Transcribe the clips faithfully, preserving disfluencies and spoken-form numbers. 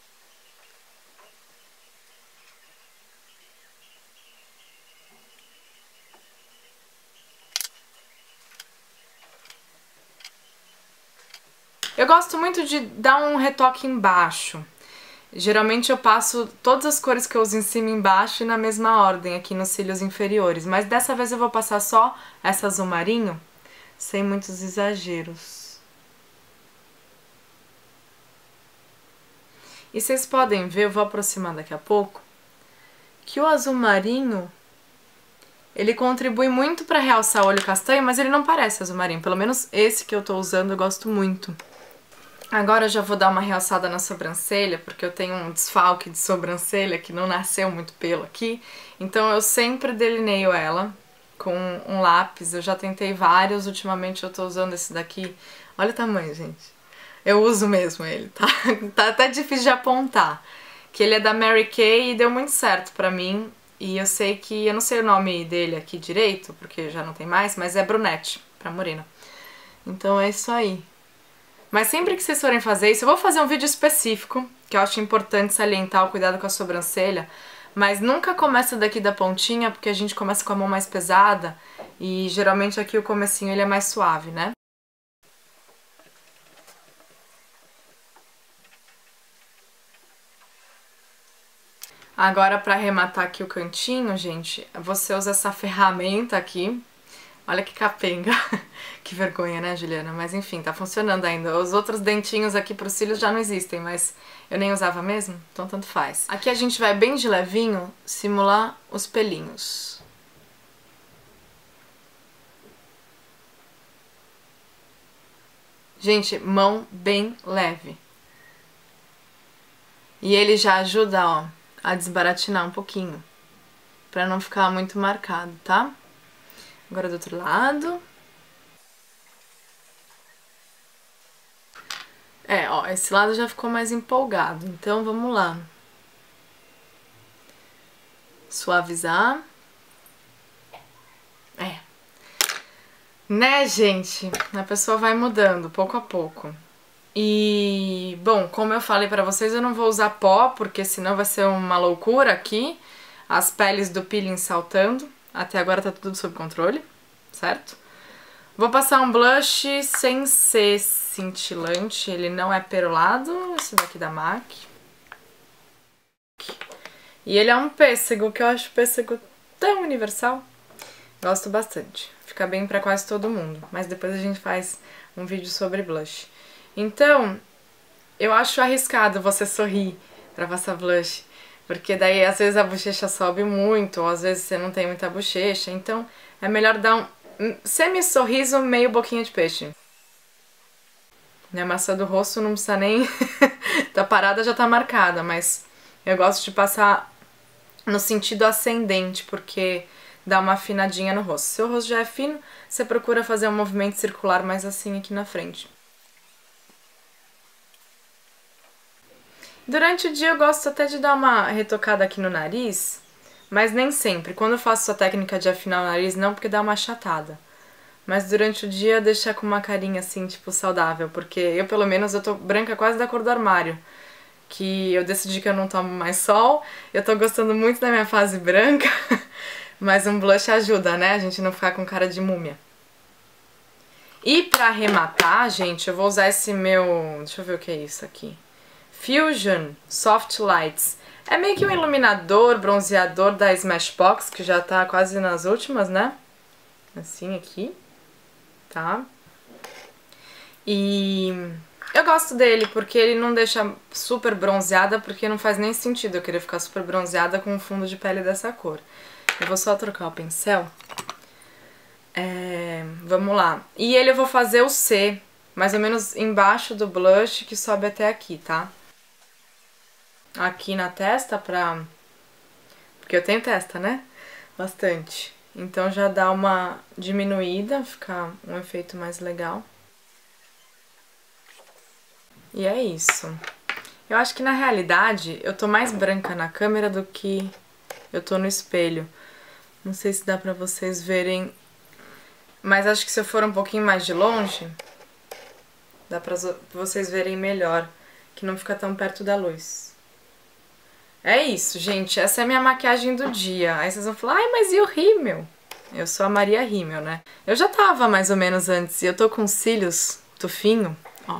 Eu gosto muito de dar um retoque embaixo. Geralmente eu passo todas as cores que eu uso em cima e embaixo e na mesma ordem aqui nos cílios inferiores. Mas dessa vez eu vou passar só essa azul marinho, sem muitos exageros. E vocês podem ver, eu vou aproximar daqui a pouco, que o azul marinho, ele contribui muito para realçar o olho castanho, mas ele não parece azul marinho. Pelo menos esse que eu tô usando eu gosto muito. Agora eu já vou dar uma realçada na sobrancelha, porque eu tenho um desfalque de sobrancelha que não nasceu muito pelo aqui. Então eu sempre delineio ela com um lápis. Eu já tentei vários, ultimamente eu tô usando esse daqui. Olha o tamanho, gente. Eu uso mesmo ele, tá? Tá até difícil de apontar. Que ele é da Mary Kay e deu muito certo pra mim. E eu sei que, eu não sei o nome dele aqui direito, porque já não tem mais, mas é brunette, pra morena. Então é isso aí. Mas sempre que vocês forem fazer isso, eu vou fazer um vídeo específico, que eu acho importante salientar o cuidado com a sobrancelha, mas nunca começa daqui da pontinha, porque a gente começa com a mão mais pesada, e geralmente aqui o comecinho ele é mais suave, né? Agora, pra arrematar aqui o cantinho, gente, você usa essa ferramenta aqui. Olha que capenga. Que vergonha, né, Juliana? Mas enfim, tá funcionando ainda. Os outros dentinhos aqui pros cílios já não existem, mas eu nem usava mesmo, então tanto faz. Aqui a gente vai bem de levinho simular os pelinhos. Gente, mão bem leve. E ele já ajuda, ó, a desbaratinar um pouquinho, pra não ficar muito marcado, tá? Agora do outro lado. É, ó, esse lado já ficou mais empolgado, então vamos lá. Suavizar. É. Né, gente? A pessoa vai mudando, pouco a pouco. E, bom, como eu falei pra vocês, eu não vou usar pó, porque senão vai ser uma loucura aqui. As peles do peeling saltando. Até agora tá tudo sob controle, certo? Vou passar um blush sem ser cintilante, ele não é perolado, esse daqui da M A C. E ele é um pêssego, que eu acho pêssego tão universal. Gosto bastante, fica bem pra quase todo mundo, mas depois a gente faz um vídeo sobre blush. Então, eu acho arriscado você sorrir pra passar blush, porque daí às vezes a bochecha sobe muito, ou às vezes você não tem muita bochecha, então é melhor dar um semi-sorriso, meio boquinha de peixe. Minha maçã do rosto não precisa nem... tá parada, já tá marcada, mas eu gosto de passar no sentido ascendente, porque dá uma afinadinha no rosto. Se o rosto já é fino, você procura fazer um movimento circular mais assim aqui na frente. Durante o dia eu gosto até de dar uma retocada aqui no nariz, mas nem sempre. Quando eu faço a técnica de afinar o nariz, não, porque dá uma achatada. Mas durante o dia deixar com uma carinha assim, tipo, saudável. Porque eu, pelo menos, eu tô branca quase da cor do armário. Que eu decidi que eu não tomo mais sol. Eu tô gostando muito da minha fase branca. Mas um blush ajuda, né? A gente não ficar com cara de múmia. E pra arrematar, gente, eu vou usar esse meu... Deixa eu ver o que é isso aqui. Fusion Soft Lights. É meio que um iluminador, bronzeador da Smashbox, que já tá quase nas últimas, né? Assim aqui, tá? E eu gosto dele porque ele não deixa super bronzeada, porque não faz nem sentido eu querer ficar super bronzeada com um fundo de pele dessa cor. Eu vou só trocar o pincel. É, vamos lá. E ele eu vou fazer o C, mais ou menos embaixo do blush, que sobe até aqui, tá? Aqui na testa pra... Porque eu tenho testa, né? Bastante. Então já dá uma diminuída, ficar um efeito mais legal. E é isso. Eu acho que na realidade eu tô mais branca na câmera do que eu tô no espelho. Não sei se dá pra vocês verem, mas acho que se eu for um pouquinho mais de longe, dá pra vocês verem melhor, que não fica tão perto da luz. É isso, gente. Essa é a minha maquiagem do dia. Aí vocês vão falar, ai, mas e o rímel? Eu sou a Maria Rímel, né? Eu já tava mais ou menos antes. E eu tô com cílios tufinho, ó.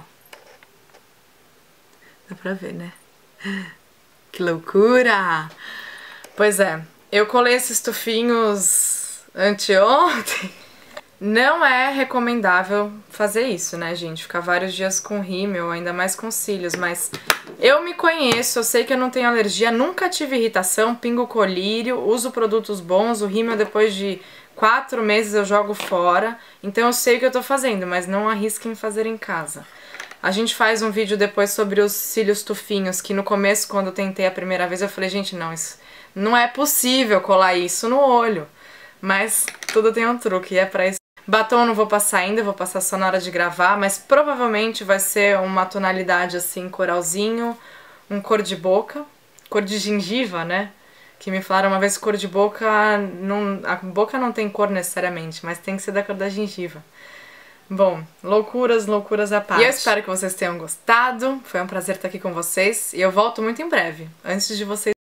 Dá pra ver, né? Que loucura! Pois é, eu colei esses tufinhos anteontem. Não é recomendável fazer isso, né, gente? Ficar vários dias com rímel, ainda mais com cílios, mas eu me conheço, eu sei que eu não tenho alergia, nunca tive irritação, pingo colírio, uso produtos bons, o rímel depois de quatro meses eu jogo fora, então eu sei o que eu tô fazendo, mas não arrisquem fazer em casa. A gente faz um vídeo depois sobre os cílios tufinhos, que no começo, quando eu tentei a primeira vez, eu falei, gente, não, isso não é possível colar isso no olho. Mas tudo tem um truque, e é pra isso. Batom eu não vou passar ainda, vou passar só na hora de gravar, mas provavelmente vai ser uma tonalidade assim, coralzinho, um cor de boca, cor de gengiva, né? Que me falaram uma vez que cor de boca, não, a boca não tem cor necessariamente, mas tem que ser da cor da gengiva. Bom, loucuras, loucuras à parte. E eu espero que vocês tenham gostado, foi um prazer estar aqui com vocês, e eu volto muito em breve, antes de vocês